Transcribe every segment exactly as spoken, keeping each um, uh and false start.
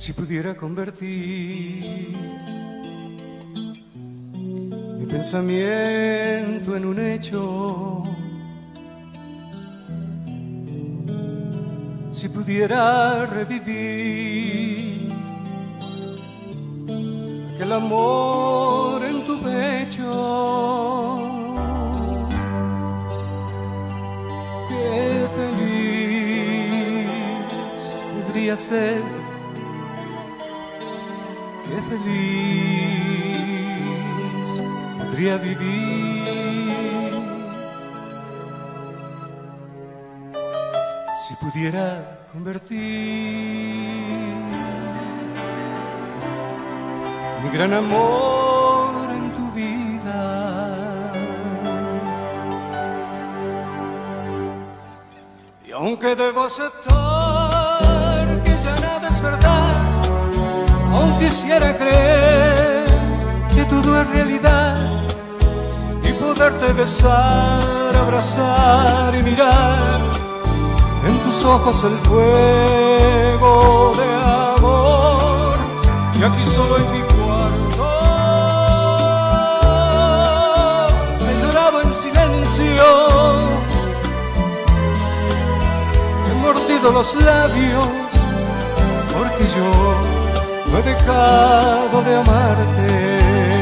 Si pudiera convertir mi pensamiento en un hecho, si pudiera revivir aquel amor en tu pecho, qué feliz podría ser, qué feliz podría vivir si pudiera convertir mi gran amor en tu vida. Y aunque debo aceptar que ya nada es verdad, aún quisiera creer que todo es realidad y poderte besar, abrazar y mirar en tus ojos el fuego de amor. Y aquí solo en mi cuarto he llorado en silencio, he mordido los labios porque yo no he dejado de amarte.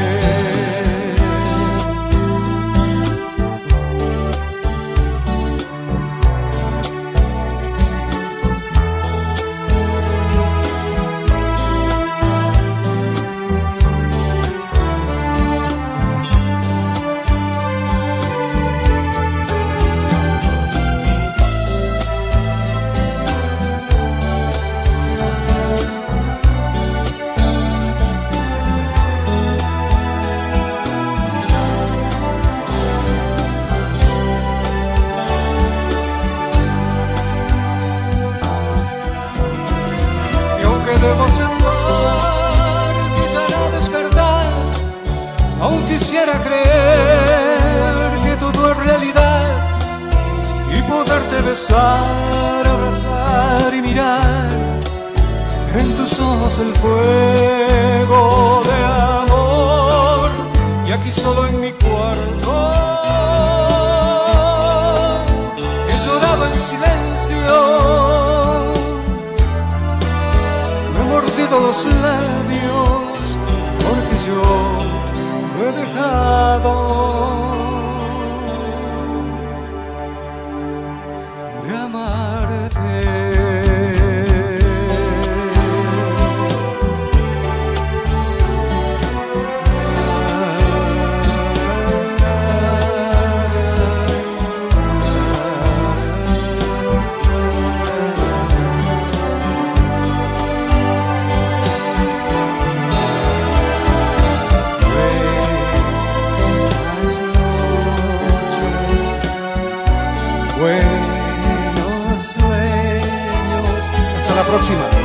Debo aceptar que ya nada es verdad, aún quisiera creer que todo es realidad y poderte besar, abrazar y mirar en tus ojos el fuego de amor. Y aquí solo en mi cuarto he llorado en silencio, mordido los labios porque yo no he dejado de amarte. Buenos sueños. Hasta la próxima.